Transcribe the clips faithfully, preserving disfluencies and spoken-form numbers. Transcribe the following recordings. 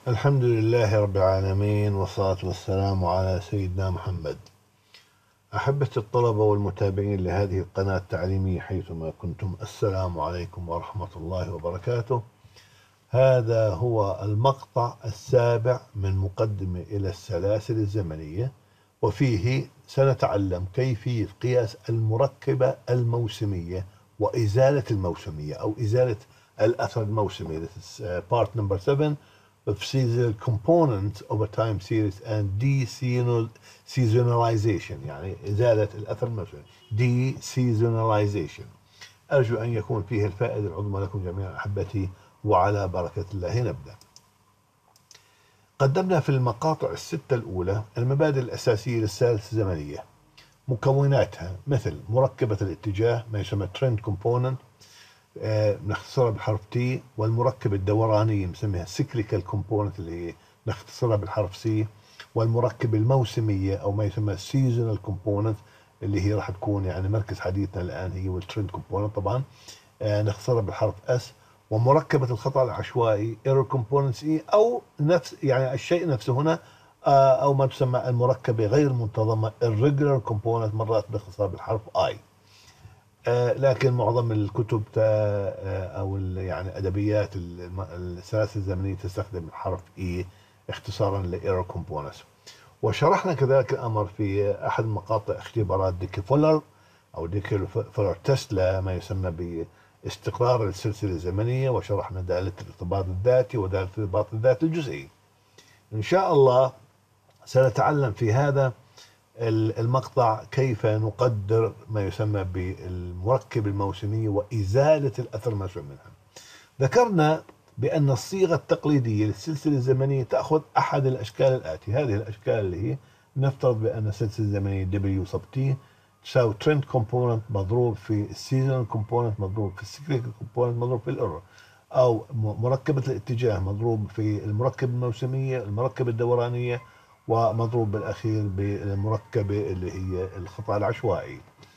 الحمد لله رب العالمين، والصلاة والسلام على سيدنا محمد. أحبة الطلبة والمتابعين لهذه القناة التعليمية حيثما كنتم، السلام عليكم ورحمة الله وبركاته. هذا هو المقطع السابع من مقدمة إلى السلاسل الزمنية، وفيه سنتعلم كيفية قياس المركبة الموسمية وإزالة الموسمية أو إزالة الأثر الموسمي. This is uh, part number seven of seasonal components of a time series and de-seasonalization، يعني إزالة الأثر الموسمي de-seasonalization. أرجو أن يكون فيه الفائدة العظمى لكم جميعا أحبتي، وعلى بركة الله نبدأ. قدمنا في المقاطع الستة الأولى المبادئ الأساسية للسلاسل الزمنية، مكوناتها مثل مركبة الاتجاه ما يسمى trend component، آه نختصرها بالحرف T، والمركبة الدورانية نسميها cyclical component اللي هي نختصرها بالحرف C، والمركبة الموسمية أو ما يسمى seasonal component اللي هي راح تكون يعني مركز حديثنا الآن هي والtrend component طبعا آه نختصرها بالحرف S، ومركبة الخطأ العشوائي error components E، أو نفس يعني الشيء نفسه هنا آه أو ما تسمى المركبة غير المنتظمة irregular component مرات باختصار بالحرف I. آه لكن معظم الكتب آه او يعني ادبيات السلاسل الزمنيه تستخدم الحرف اي اختصارا لايرور كومبوننتس. وشرحنا كذلك الامر في احد مقاطع اختبارات ديكي فولر او ديكي فولر تيست لما يسمى باستقرار السلسله الزمنيه، وشرحنا داله الارتباط الذاتي وداله الارتباط الذاتي الجزئي. ان شاء الله سنتعلم في هذا المقطع كيف نقدر ما يسمى بالمركب الموسمي وإزالة الأثر الموسمي منها. ذكرنا بأن الصيغة التقليدية للسلسلة الزمنية تأخذ أحد الأشكال الآتي. هذه الأشكال اللي هي نفترض بأن السلسلة الزمنية W sub T تساوي trend component مضروب في seasonal component مضروب في cyclical component مضروب في الإيرور، أو مركبة الاتجاه مضروب في المركبة الموسمية المركبة الدورانية ومضروب بالأخير بالمركبة اللي هي الخطأ العشوائي.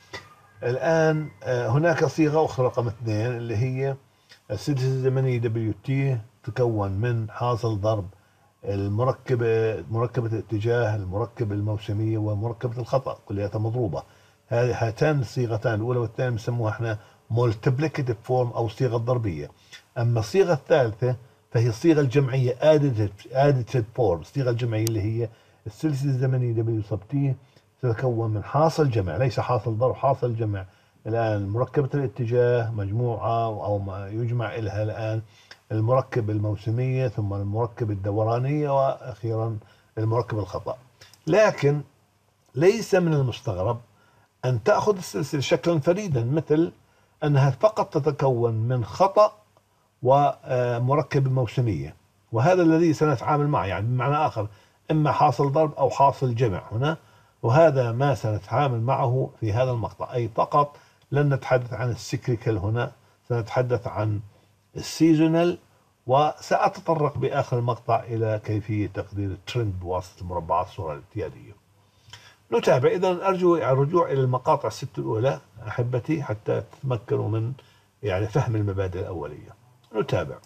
الآن هناك صيغة أخرى رقم اثنين اللي هي السلسلة الزمنية دبليو تي تكون من حاصل ضرب المركبة مركبة الاتجاه المركبة الموسمية ومركبة الخطأ كلها مضروبة. هذه هاتان الصيغتان الأولى والثانية بنسموها احنا multiplicative form أو صيغة ضربية. أما الصيغة الثالثة فهي الصيغة الجمعية additive additive form، الصيغة الجمعية اللي هي السلسلة الزمنية دبليو sub T تتكون من حاصل جمع ليس حاصل ضرب، حاصل جمع. الآن مركبة الاتجاه مجموعة أو ما يجمع إلها الآن المركبة الموسمية ثم المركبة الدورانية وأخيرا المركبة الخطأ. لكن ليس من المستغرب أن تأخذ السلسلة شكلا فريدا، مثل أنها فقط تتكون من خطأ ومركبة موسمية، وهذا الذي سنتعامل معه، يعني بمعنى آخر إما حاصل ضرب أو حاصل جمع هنا، وهذا ما سنتعامل معه في هذا المقطع. أي فقط لن نتحدث عن السيكليكال هنا، سنتحدث عن السيزونال، وسأتطرق بآخر المقطع إلى كيفية تقدير الترند بواسطة مربعات الصورة الاعتيادية. نتابع. إذا أرجو الرجوع إلى المقاطع الست الأولى أحبتي حتى تتمكنوا من يعني فهم المبادئ الأولية. نتابع.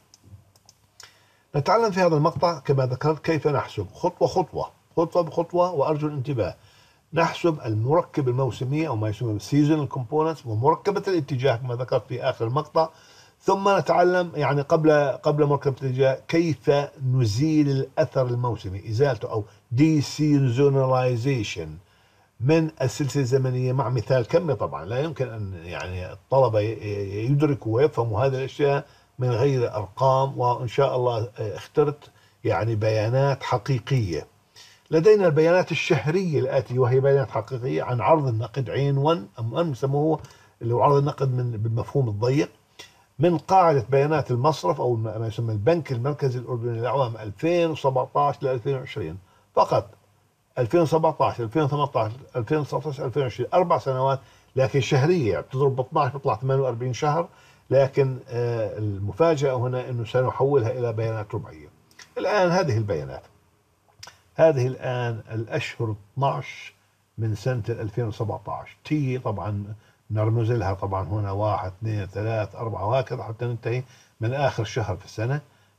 نتعلم في هذا المقطع كما ذكرت كيف نحسب خطوة خطوة خطوة بخطوة، وأرجو الانتباه. نحسب المركب الموسمي أو ما يسمى seasonal components ومركبة الاتجاه كما ذكرت في آخر المقطع، ثم نتعلم يعني قبل قبل مركبة الاتجاه كيف نزيل الأثر الموسمي، إزالته أو de-seasonalization من السلسلة الزمنية مع مثال كمي. طبعا لا يمكن أن يعني الطلبة يدركوا ويفهموا هذه الأشياء من غير أرقام، وإن شاء الله اخترت يعني بيانات حقيقية. لدينا البيانات الشهرية الآتية وهي بيانات حقيقية عن عرض النقد عين واحد أم أن يسموه اللي هو عرض النقد من بالمفهوم الضيق من قاعدة بيانات المصرف أو ما يسمى البنك المركزي الأردني للأعوام ألفين وسبعطعش ل ألفين وعشرين فقط. ألفين وسبعطعش ألفين وثمانطعش ألفين وتسعطعش ألفين وعشرين أربع سنوات، لكن شهرية يعني بتضرب ب اثناشر بيطلع ثمانية وأربعين شهر. لكن آه المفاجأة هنا أنه سنحولها إلى بيانات ربعية. الآن هذه البيانات، هذه الآن الأشهر اثناشر من سنة ألفين وسبعطعش. تي طبعا نرمز لها طبعا هنا واحد اثنين ثلاث أربعة وهكذا حتى ننتهي من آخر شهر في السنة.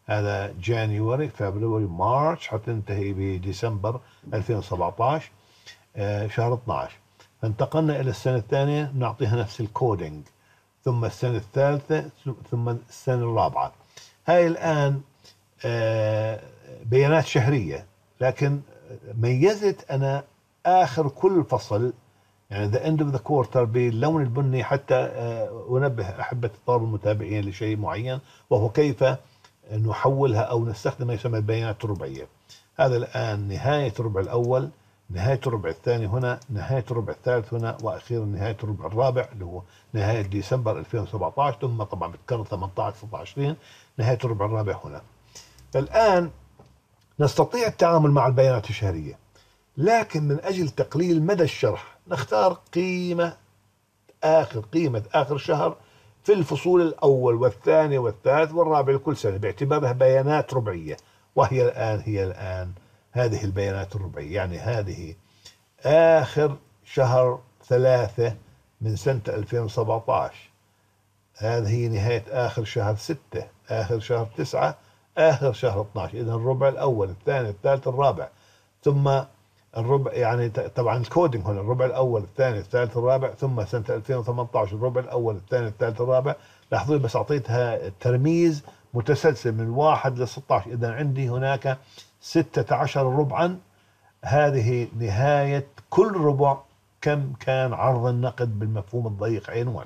هذا جانيوري فبراير مارش حتنتهي بديسمبر ألفين وسبعطعش، آه شهر اثنعش. فانتقلنا إلى السنة الثانية نعطيها نفس الكودينج، ثم السنة الثالثة، ثم السنة الرابعة. هاي الآن آه بيانات شهرية، لكن ميزت أنا آخر كل فصل، يعني the end of the quarter باللون البني، حتى آه أنبه أحبة الطلبة المتابعين لشيء معين، وهو كيف نحولها أو نستخدم ما يسمى البيانات الربعية. هذا الآن نهاية الربع الأول، نهاية الربع الثاني هنا، نهاية الربع الثالث هنا، وأخيرا نهاية الربع الرابع اللي هو نهاية ديسمبر ألفين وسبعطعش، ثم طبعا بتكرر ثمانطعش تسعطعش عشرين نهاية الربع الرابع هنا. فالآن نستطيع التعامل مع البيانات الشهرية، لكن من أجل تقليل مدى الشرح نختار قيمة آخر قيمة آخر شهر في الفصول الأول والثاني والثالث والرابع لكل سنة، باعتبارها بيانات ربعية. وهي الآن هي الآن هذه البيانات الربعية، يعني هذه آخر شهر ثلاثة من سنة ألفين وسبعطعش، هذه نهاية آخر شهر ستة، آخر شهر تسعة، آخر شهر اثنعش. إذا الربع الأول، الثاني، الثالث، الرابع، ثم الربع، يعني طبعا الكودينج هنا الربع الأول، الثاني، الثالث، الرابع، ثم سنة ألفين وثمانطعش الربع الأول، الثاني، الثالث، الرابع. لاحظوا بس أعطيتها ترميز متسلسل من واحد ل ستطعش، إذا عندي هناك ستة عشر ربعا. هذه نهاية كل ربع كم كان عرض النقد بالمفهوم الضيق عنوان.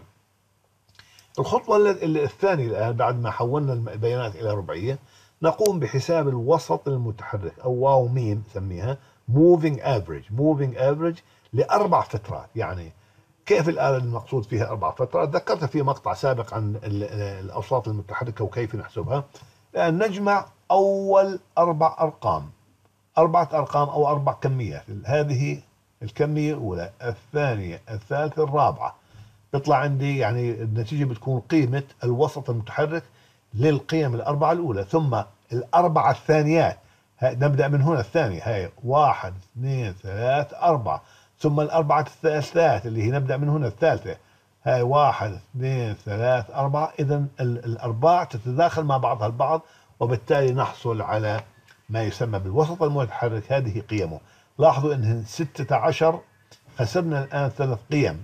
الخطوة الثانية الآن بعد ما حولنا البيانات إلى ربعية، نقوم بحساب الوسط المتحرك أو واو ميم سميها moving average. moving average لأربع فترات. يعني كيف الآلة المقصود فيها أربع فترات؟ ذكرت في مقطع سابق عن الأوساط المتحركة وكيف نحسبها. الآن نجمع أول أربع أرقام، أربعة أرقام أو أربع كميات. هذه الكمية الأولى، الثانية، الثالثة، الرابعة. بيطلع عندي يعني النتيجة بتكون قيمة الوسط المتحرك للقيم الأربعة الأولى، ثم الأربعة الثانيات. نبدأ من هنا الثانية، هاي واحد اثنين ثلاث أربعة، ثم الأربعة الثالثات اللي هي نبدأ من هنا الثالثة، هاي واحد اثنين ثلاث أربعة. إذا الأرباع تتداخل مع بعضها البعض، وبالتالي نحصل على ما يسمى بالوسط المتحرك. هذه قيمه. لاحظوا أنه ستة عشر، خسرنا الآن ثلاث قيم.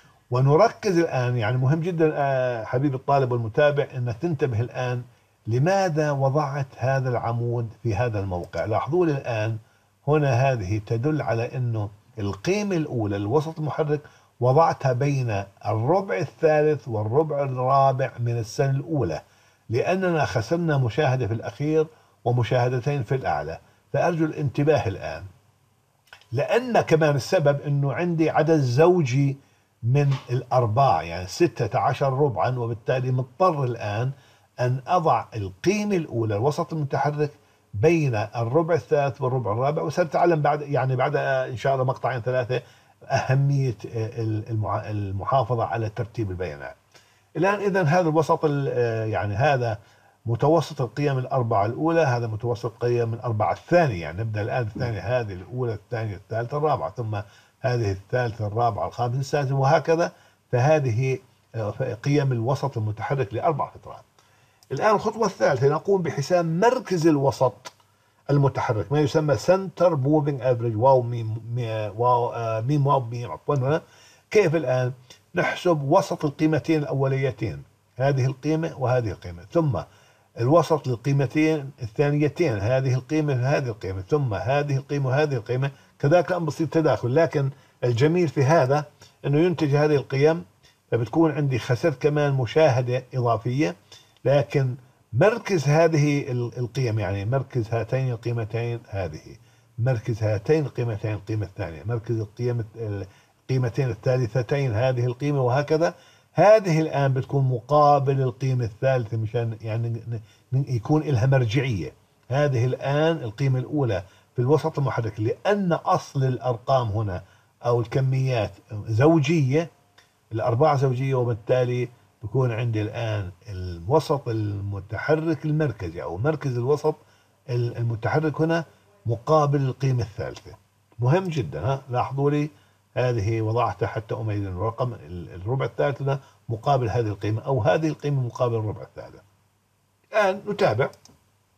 ونركز الآن، يعني مهم جدا حبيب الطالب والمتابع أنك تنتبه الآن لماذا وضعت هذا العمود في هذا الموقع. لاحظوا الآن هنا هذه تدل على أنه القيمة الأولى الوسط المحرك وضعتها بين الربع الثالث والربع الرابع من السنة الأولى، لأننا خسرنا مشاهدة في الأخير ومشاهدتين في الأعلى. فأرجو الانتباه الآن، لأن كمان السبب أنه عندي عدد زوجي من الأرباع، يعني ستة عشر ربعا، وبالتالي مضطر الآن أن أضع القيمة الأولى الوسط المتحرك بين الربع الثالث والربع الرابع. وستتعلم بعد، يعني بعد إن شاء الله مقطعين ثلاثة، أهمية المحافظة على ترتيب البيانات. الآن إذا هذا الوسط، يعني هذا متوسط القيم الأربعة الأولى، هذا متوسط قيم الأربعة الثانية. يعني نبدأ الآن الثانية، هذه الأولى، الثانية، الثالثة، الرابعة، ثم هذه الثالثة، الرابعة، الخامسة، السادسة، وهكذا. فهذه قيم الوسط المتحرك لأربع فترات. الآن الخطوة الثالثة، نقوم بحساب مركز الوسط المتحرك، ما يسمى سنتر موفينج افريج، واو ميم واو ميم واو ميم عفوا. كيف الآن نحسب وسط القيمتين الأوليتين، هذه القيمة وهذه القيمة، ثم الوسط للقيمتين الثانيتين، هذه القيمة وهذه القيمة، ثم هذه القيمة وهذه القيمة. كذلك الآن بصير تداخل، لكن الجميل في هذا أنه ينتج هذه القيم، فبتكون عندي خسرت كمان مشاهدة إضافية. لكن مركز هذه القيم، يعني مركز هاتين القيمتين، هذه مركز هاتين القيمتين القيمة الثانية، مركز القيمة القيمتين الثالثتين هذه القيمة، وهكذا. هذه الآن بتكون مقابل القيمة الثالثة، مشان يعني يكون لها مرجعية. هذه الآن القيمة الأولى في الوسط المحرك، لأن أصل الأرقام هنا أو الكميات زوجية، الأرباع زوجية، وبالتالي بكون عندي الآن الوسط المتحرك المركزي أو مركز الوسط المتحرك هنا مقابل القيمة الثالثة. مهم جدا، ها لاحظوا لي هذه وضعتها حتى أميز الرقم الربع الثالث هنا مقابل هذه القيمة، أو هذه القيمة مقابل الربع الثالث. الآن نتابع.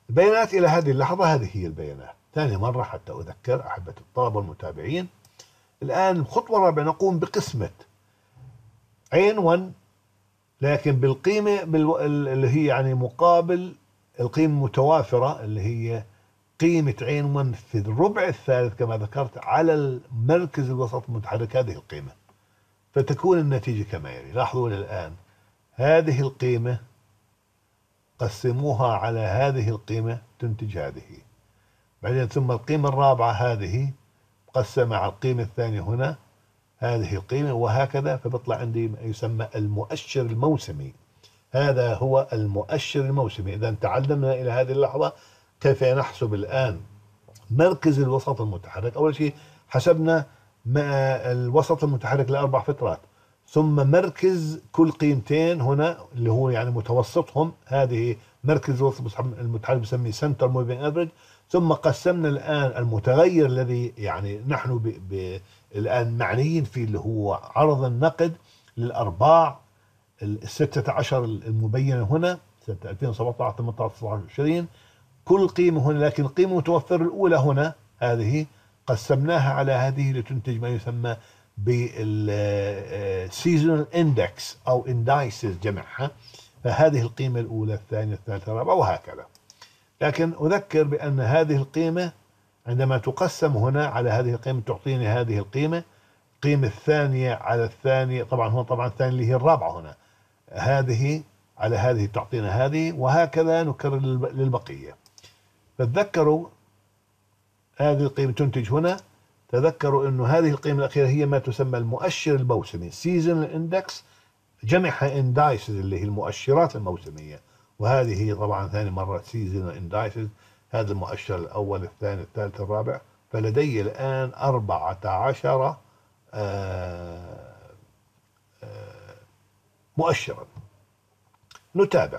البيانات إلى هذه اللحظة هذه هي البيانات. ثاني مرة حتى أذكر أحبة الطلبة والمتابعين، الآن الخطوة الرابعة نقوم بقسمة عين واحد لكن بالقيمة بالو... اللي هي يعني مقابل القيمة المتوافرة اللي هي قيمة عين واحد في الربع الثالث كما ذكرت على المركز الوسط المتحرك هذه القيمة، فتكون النتيجة كما يلي. لاحظوا الآن هذه القيمة قسموها على هذه القيمة تنتج هذه، بعدين ثم القيمة الرابعة هذه مقسمة على القيمة الثانية هنا هذه القيمة، وهكذا فبطلع عندي ما يسمى المؤشر الموسمي. هذا هو المؤشر الموسمي. إذا تعلمنا إلى هذه اللحظة كيف نحسب الآن مركز الوسط المتحرك. أول شيء حسبنا الوسط المتحرك لأربع فترات، ثم مركز كل قيمتين هنا اللي هو يعني متوسطهم، هذه مركز الوسط المتحرك بسميه سنتر موفينج افريج. ثم قسمنا الآن المتغير الذي يعني نحن ب ب الآن معنيين فيه اللي هو عرض النقد للأرباع الستة عشر المبينة هنا سنة ألفين وسبعة عشر ثمانية عشر تسعة عشر عشرين، كل قيمة هنا، لكن القيمة المتوفرة الأولى هنا هذه قسمناها على هذه لتنتج ما يسمى بالسيزونال اندكس أو اندايسز جمعها، فهذه القيمة الأولى الثانية الثالثة الرابعة وهكذا. لكن أذكر بأن هذه القيمة عندما تقسم هنا على هذه القيمة تعطيني هذه القيمة، القيمة الثانية على الثانية طبعا هون طبعا الثانية اللي هي الرابعة هنا، هذه على هذه تعطينا هذه، وهكذا نكرر للبقية. فتذكروا هذه القيمة تنتج هنا، تذكروا أنه هذه القيمة الأخيرة هي ما تسمى المؤشر الموسمي Seasonal Index، جمعها Indices اللي هي المؤشرات الموسمية، وهذه هي طبعا ثاني مرة Seasonal Indices. هذا المؤشر الأول الثاني الثالث الرابع، فلدي الآن أربعة عشر آه آه مؤشرا. نتابع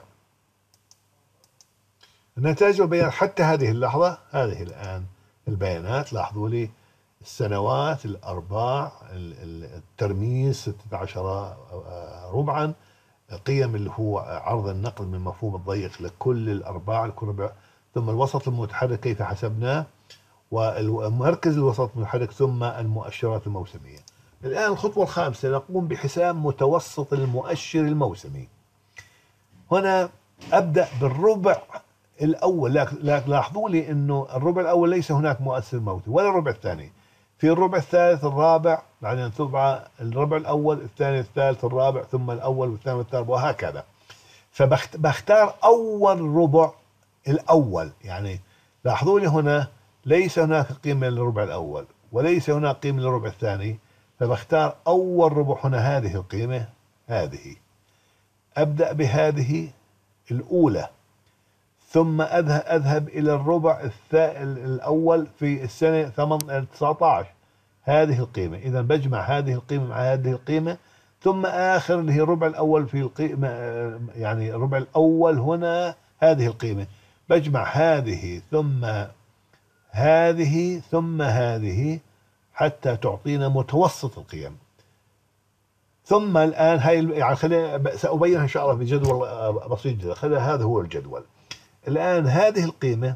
النتائج والبيانات حتى هذه اللحظة. هذه الآن البيانات، لاحظوا لي السنوات، الأرباع، الترميز ستة عشر ربعا، قيم اللي هو عرض النقد من المفهوم الضيق لكل الأرباع لكل ربع، ثم الوسط المتحرك كيف حسبناه، ومركز الوسط المتحرك، ثم المؤشرات الموسمية. الآن الخطوة الخامسة نقوم بحساب متوسط المؤشر الموسمي. هنا أبدأ بالربع الأول، لكن لاحظوا لي أنه الربع الأول ليس هناك مؤثر موسمي ولا الربع الثاني. في الربع الثالث الرابع، بعدين تبع الربع الأول الثاني الثالث الرابع، ثم الأول والثاني والثالث وهكذا. فبختار أول ربع الأول. يعني لاحظوا لي هنا ليس هناك قيمة للربع الأول وليس هناك قيمة للربع الثاني، فبختار أول ربع هنا هذه القيمة هذه. أبدأ بهذه الأولى، ثم أذهب, أذهب إلى الربع الأول في السنة تسعة عشر هذه القيمة. إذا بجمع هذه القيمة مع هذه القيمة، ثم آخر اللي هي الربع الأول في القيمة، يعني الربع الأول هنا هذه القيمة، بجمع هذه ثم هذه ثم هذه حتى تعطينا متوسط القيم. ثم الآن هاي يعني خلينا سأبينها إن شاء الله بجدول بسيط جدا. خلينا هذا هو الجدول. الآن هذه القيمة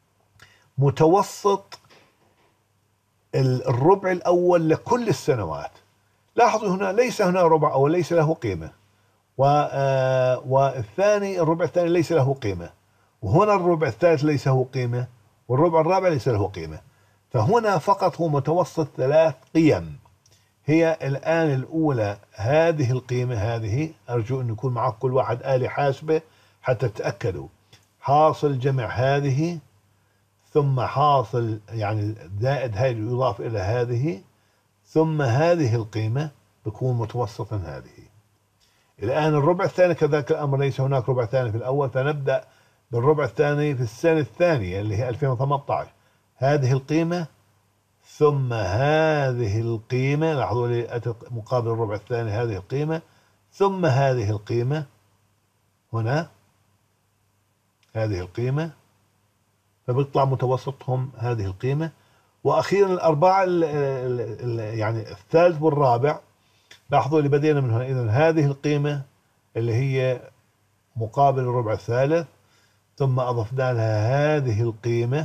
متوسط الربع الأول لكل السنوات. لاحظوا هنا ليس هنا ربع أول ليس له قيمة، والثاني الربع الثاني ليس له قيمة، وهنا الربع الثالث ليس له قيمة، والربع الرابع ليس له قيمة. فهنا فقط هو متوسط ثلاث قيم. هي الآن الأولى هذه القيمة هذه، أرجو أن يكون معك كل واحد آلة حاسبة حتى تتأكدوا. حاصل جمع هذه ثم حاصل يعني زائد هذه يضاف إلى هذه، ثم هذه القيمة بكون متوسطا هذه. الآن الربع الثاني كذلك الأمر، ليس هناك ربع ثاني في الأول، فنبدأ بالربع الثاني في السنة الثانية اللي هي ألفين وثمانية عشر هذه القيمة، ثم هذه القيمة، لاحظوا لي أتت مقابل الربع الثاني هذه القيمة، ثم هذه القيمة هنا هذه القيمة، فبيطلع متوسطهم هذه القيمة. وأخيرا الأربعة يعني الثالث والرابع، لاحظوا لي بدينا من هنا. إذن هذه القيمة اللي هي مقابل الربع الثالث، ثم أضفنا لها هذه القيمة،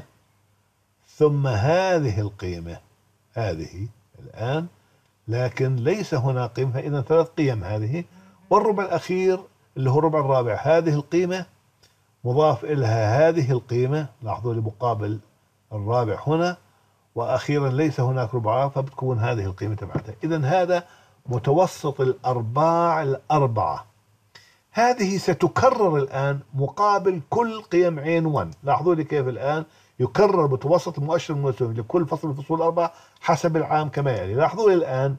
ثم هذه القيمة، هذه الآن، لكن ليس هنا قيمة، فإذا ثلاث قيم هذه، والربع الأخير اللي هو الربع الرابع هذه القيمة مضاف إلها هذه القيمة، لاحظوا لي مقابل الرابع هنا، وأخيرا ليس هناك ربع فبتكون هذه القيمة تبعتها. إذا هذا متوسط الأرباع الأربعة. هذه ستكرر الآن مقابل كل قيم عين واحد. لاحظوا لي كيف الآن يكرر متوسط المؤشر الموسمي لكل فصل من الفصول الأربعة حسب العام كما يلي. لاحظوا لي الآن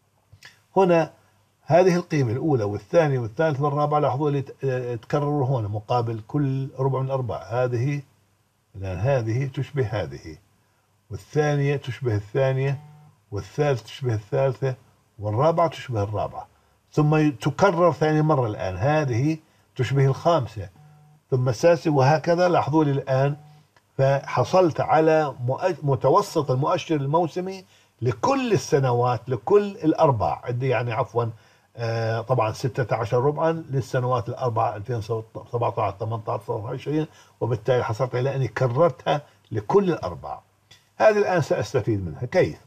هنا هذه القيمة الأولى والثانية والثالثة والرابعة، لاحظوا لي تكرروا هنا مقابل كل ربع من الأربعة. هذه الآن هذه تشبه هذه، والثانية تشبه الثانية، والثالثة تشبه الثالثة، والرابعة تشبه الرابعة، ثم تكرر ثاني مرة الآن هذه تشبه الخامسة، ثم السادسة، وهكذا. لاحظوا لي الآن فحصلت على متوسط المؤشر الموسمي لكل السنوات، لكل الأربع عندي يعني عفوا آه طبعا ستة عشر ربعا للسنوات الأربعة ألفين وسبعة عشر ثمانية عشر تسعة عشر عشرين، وبالتالي حصلت على أني كررتها لكل الأربع. هذه الآن سأستفيد منها. كيف؟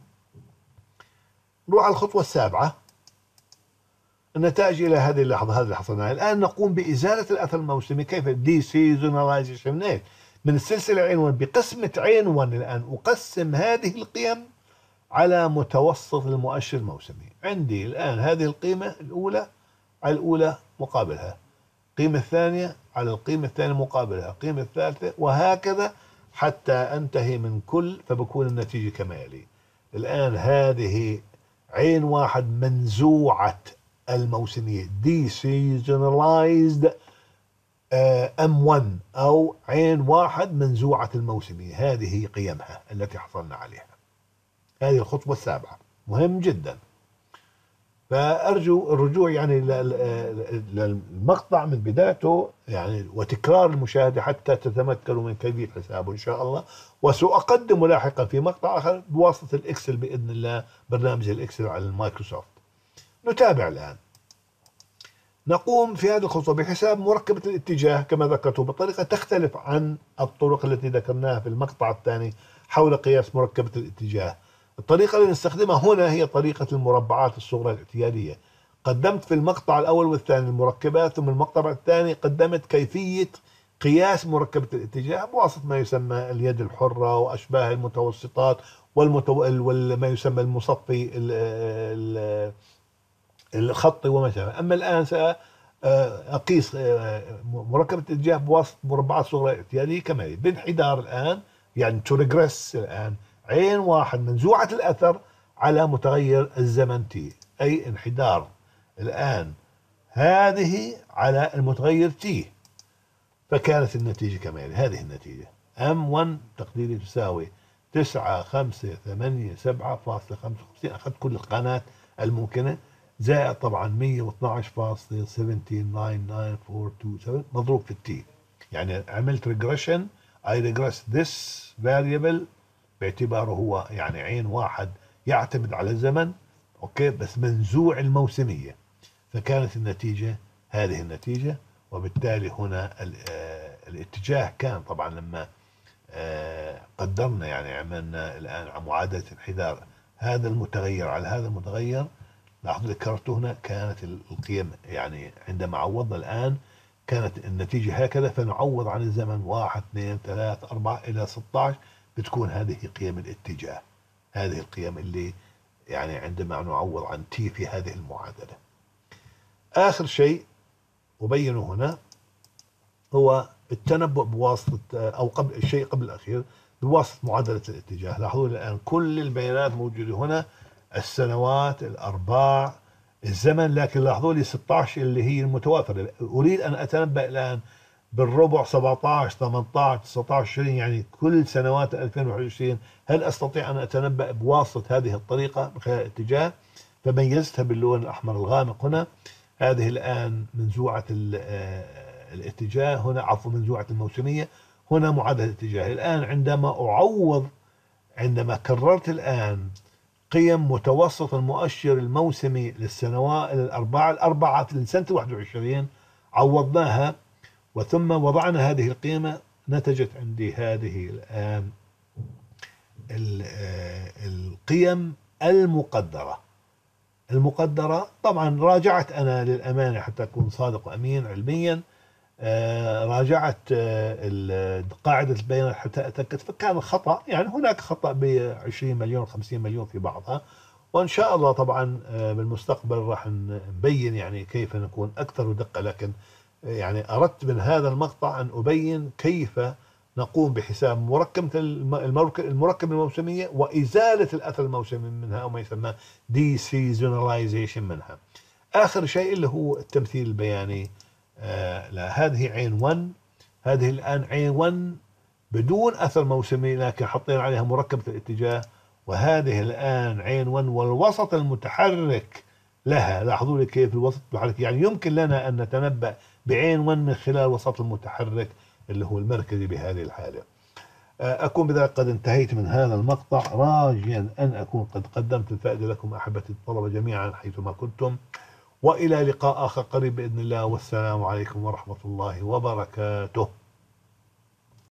نروح على الخطوة السابعة، النتائج إلى هذه اللحظة. هذه اللي حصلنا الآن نقوم بإزالة الأثر الموسمي. كيف؟ دي سيزوناليزيشن. من من السلسلة عين واحد بقسمة عين واحد الآن أقسم هذه القيم على متوسط المؤشر الموسمي. عندي الآن هذه القيمة الأولى على الأولى مقابلها، القيمة الثانية على القيمة الثانية مقابلها، القيمة الثالثة، وهكذا حتى أنتهي من كل، فبكون النتيجة كما يلي. الآن هذه عين واحد منزوعة الموسمية دي سيزوناليزد ام واحد أو عين واحد منزوعة الموسمية. هذه قيمها التي حصلنا عليها. هذه الخطوة السابعة مهم جدا. فأرجو الرجوع يعني للمقطع من بدايته يعني وتكرار المشاهدة حتى تتمكنوا من كيفية حسابه إن شاء الله، وسأقدم لاحقا في مقطع آخر بواسطة الإكسل بإذن الله، برنامج الإكسل على المايكروسوفت. نتابع الآن. نقوم في هذه الخطوة بحساب مركبة الاتجاه كما ذكرته بطريقة تختلف عن الطرق التي ذكرناها في المقطع الثاني حول قياس مركبة الاتجاه. الطريقة اللي نستخدمها هنا هي طريقة المربعات الصغرى الاعتيادية. قدمت في المقطع الأول والثاني المركبات، ثم المقطع الثاني قدمت كيفية قياس مركبة الاتجاه بواسطة ما يسمى اليد الحرة وأشباه المتوسطات والمتو... وما يسمى المصفي ال... ال... الخطي وما شابه. أما الآن سأقيس مركبة الاتجاه بواسطة مربعات صغرى اعتيادية كما هي بانحدار الآن، يعني تو ريجريس الآن عين واحد منزوعة الأثر على متغير الزمن تي، أي انحدار الآن هذه على المتغير تي. فكانت النتيجة كما يلي. هذه النتيجة ام واحد تقديري تساوي تسعة خمسة ثمانية سبعة فاصلة خمسة وخمسين، أخذت كل القناة الممكنة، زائد طبعا مية واثناشر فاصلة سبعة تسعة تسعة تسعة أربعة اثنين سبعة مضروب في التي. يعني عملت ريجريشن، I regress this variable باعتباره هو يعني عين واحد يعتمد على الزمن، اوكي، بس منزوع الموسمية. فكانت النتيجة هذه النتيجة. وبالتالي هنا الاتجاه كان طبعا لما قدرنا يعني عملنا الآن معادلة انحدار هذا المتغير على هذا المتغير، لاحظوا ذكرته هنا كانت القيم يعني عندما عوضنا الآن كانت النتيجة هكذا. فنعوض عن الزمن واحد اثنين ثلاثة أربعة إلى ستة عشر، بتكون هذه قيم الاتجاه. هذه القيم اللي يعني عندما نعوض عن تي في هذه المعادلة. آخر شيء أبينه هنا هو التنبؤ بواسطة أو قبل الشيء قبل الأخير بواسطة معادلة الاتجاه. لاحظوا الآن كل البيانات موجودة هنا، السنوات، الأرباع، الزمن، لكن لاحظوا لي ستة عشر اللي هي المتوافرة. أريد أن أتنبأ الآن بالربع سبعة عشر ثمانية عشر تسعة عشر عشرين، يعني كل سنوات ألفين وواحد وعشرين. هل أستطيع أن أتنبأ بواسطة هذه الطريقة بخلال الاتجاه؟ فميزتها باللون الأحمر الغامق هنا. هذه الآن منزوعة الاتجاه، هنا عفوا منزوعة الموسمية، هنا معادلة الاتجاه. الآن عندما أعوض، عندما كررت الآن قيم متوسط المؤشر الموسمي للسنوات الأربعة الأربعة لسنة واحد وعشرين عوضناها، وثم وضعنا هذه القيمة، نتجت عندي هذه الآن القيم المقدرة. المقدرة طبعا راجعت أنا للأمانة حتى أكون صادق وأمين علميا، راجعت قاعدة البيانات حتى أتأكد، فكان الخطأ يعني هناك خطأ ب عشرين مليون خمسين مليون في بعضها، وإن شاء الله طبعا بالمستقبل راح نبين يعني كيف نكون أكثر دقة. لكن يعني أردت من هذا المقطع أن أبين كيف نقوم بحساب مركبة المركبة الموسمية وإزالة الأثر الموسمي منها، أو ما يسمى ديسيزوناليزيشن منها. آخر شيء اللي هو التمثيل البياني. آه لا، هذه عين واحد، هذه الآن عين واحد بدون أثر موسمي لكن حطينا عليها مركبة الاتجاه، وهذه الآن عين واحد والوسط المتحرك لها. لاحظوا لي كيف الوسط المتحرك، يعني يمكن لنا أن نتنبأ بعين واحد من خلال الوسط المتحرك اللي هو المركزي بهذه الحالة. أكون بذلك قد انتهيت من هذا المقطع، راجيا أن أكون قد قدمت الفائدة لكم أحبتي الطلبة جميعا حيثما كنتم، وإلى لقاء آخر قريب بإذن الله، والسلام عليكم ورحمة الله وبركاته.